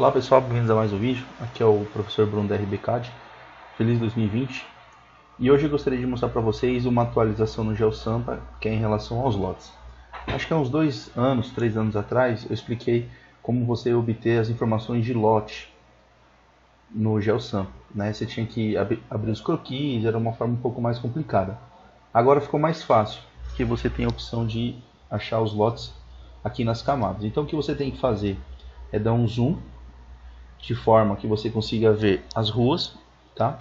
Olá pessoal, bem-vindos a mais um vídeo. Aqui é o professor Bruno da RBCAD. Feliz 2020. E hoje eu gostaria de mostrar para vocês uma atualização no GeoSampa, que é em relação aos lotes. Acho que há uns 3 anos atrás, eu expliquei como você obter as informações de lote no GeoSampa, né? Você tinha que abrir os croquis, era uma forma um pouco mais complicada. Agora ficou mais fácil, porque você tem a opção de achar os lotes aqui nas camadas. Então o que você tem que fazer é dar um zoom de forma que você consiga ver as ruas, tá?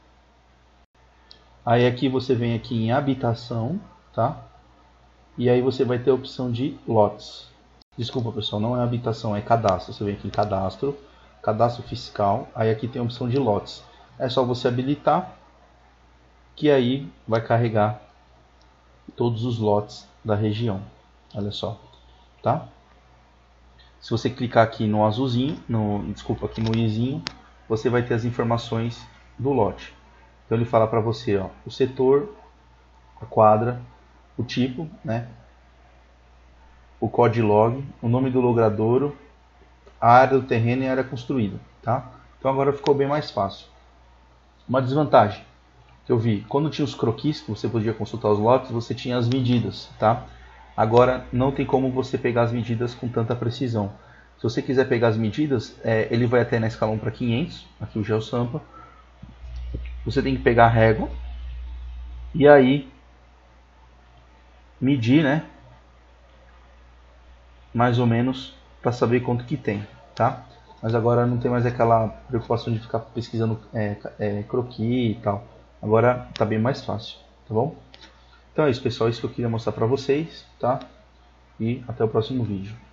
Aí aqui você vem aqui em habitação, tá? E aí você vai ter a opção de lotes. Desculpa pessoal, não é habitação, é cadastro. Você vem aqui em cadastro, cadastro fiscal, aí aqui tem a opção de lotes. É só você habilitar, que aí vai carregar todos os lotes da região. Olha só, tá? Se você clicar aqui no azulzinho, aqui no izinho, você vai ter as informações do lote. Então ele fala para você, ó, o setor, a quadra, o tipo, né, o código, o nome do logradouro, a área do terreno e a área construída, tá? Então agora ficou bem mais fácil. Uma desvantagem que eu vi, quando tinha os croquis, que você podia consultar os lotes, você tinha as medidas, tá? Agora não tem como você pegar as medidas com tanta precisão. Se você quiser pegar as medidas, ele vai até na escala 1 para 500, aqui o GeoSampa. Você tem que pegar a régua e aí medir, né? Mais ou menos para saber quanto que tem, tá? Mas agora não tem mais aquela preocupação de ficar pesquisando croquis e tal. Agora tá bem mais fácil, tá bom? Então é isso pessoal, isso que eu queria mostrar para vocês, tá? E até o próximo vídeo.